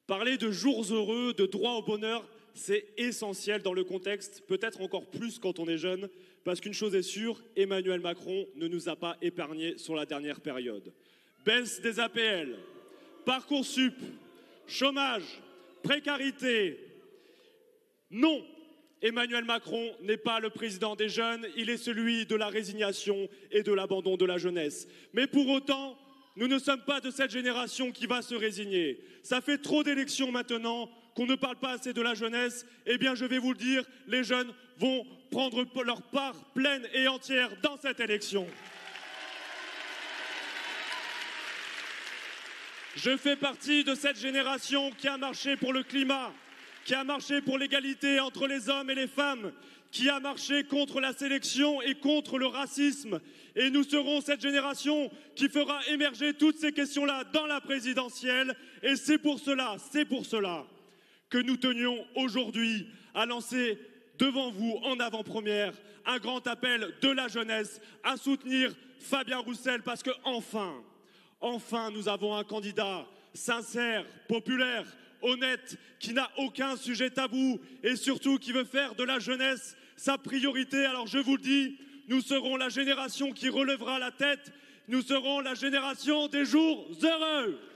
Parler de jours heureux, de droit au bonheur, c'est essentiel dans le contexte, peut-être encore plus quand on est jeune, parce qu'une chose est sûre, Emmanuel Macron ne nous a pas épargnés sur la dernière période. Baisse des APL, Parcoursup, chômage, précarité. Non, Emmanuel Macron n'est pas le président des jeunes, il est celui de la résignation et de l'abandon de la jeunesse. Mais pour autant, nous ne sommes pas de cette génération qui va se résigner. Ça fait trop d'élections maintenant qu'on ne parle pas assez de la jeunesse. Eh bien, je vais vous le dire, les jeunes vont prendre leur part pleine et entière dans cette élection. Je fais partie de cette génération qui a marché pour le climat, qui a marché pour l'égalité entre les hommes et les femmes, qui a marché contre la sélection et contre le racisme. Et nous serons cette génération qui fera émerger toutes ces questions-là dans la présidentielle. Et c'est pour cela que nous tenions aujourd'hui à lancer devant vous, en avant-première, un grand appel de la jeunesse à soutenir Fabien Roussel, parce que enfin, nous avons un candidat sincère, populaire, honnête, qui n'a aucun sujet tabou et surtout qui veut faire de la jeunesse sa priorité. Alors je vous le dis, nous serons la génération qui relèvera la tête, nous serons la génération des jours heureux.